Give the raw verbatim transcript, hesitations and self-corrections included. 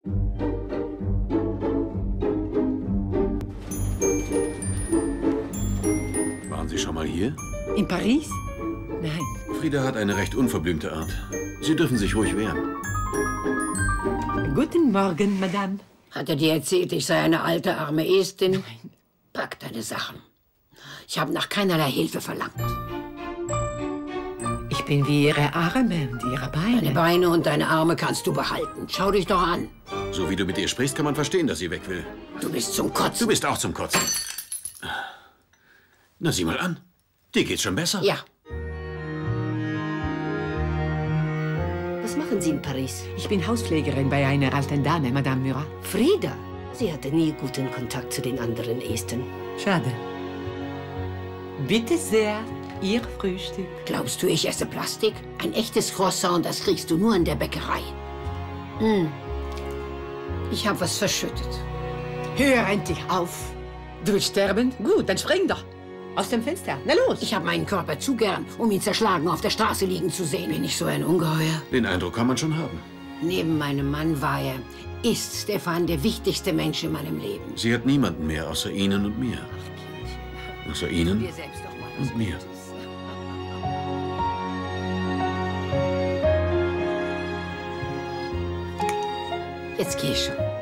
Waren Sie schon mal hier? In Paris? Nein. Frida hat eine recht unverblümte Art. Sie dürfen sich ruhig wehren. Guten Morgen, Madame. Hat er dir erzählt, ich sei eine alte, arme Estin? Nein. Pack deine Sachen. Ich habe nach keinerlei Hilfe verlangt. Ich bin wie Ihre Arme und Ihre Beine. Deine Beine und deine Arme kannst du behalten. Schau dich doch an. So wie du mit ihr sprichst, kann man verstehen, dass sie weg will. Du bist zum Kotzen. Du bist auch zum Kotzen. Na, sieh mal an. Dir geht's schon besser. Ja. Was machen Sie in Paris? Ich bin Hauspflegerin bei einer alten Dame, Madame Murat. Frida? Sie hatte nie guten Kontakt zu den anderen Esten. Schade. Bitte sehr, Ihr Frühstück. Glaubst du, ich esse Plastik? Ein echtes Croissant, das kriegst du nur in der Bäckerei. Hm. Ich habe was verschüttet. Hör endlich auf. Du willst sterben? Gut, dann spring doch. Aus dem Fenster. Na los. Ich habe meinen Körper zu gern, um ihn zerschlagen auf der Straße liegen zu sehen. Bin ich so ein Ungeheuer? Den Eindruck kann man schon haben. Neben meinem Mann war er, ist Stefan der wichtigste Mensch in meinem Leben. Sie hat niemanden mehr außer Ihnen und mir. Außer Ihnen Wir selbst doch mal und mir. Jetzt geh schon.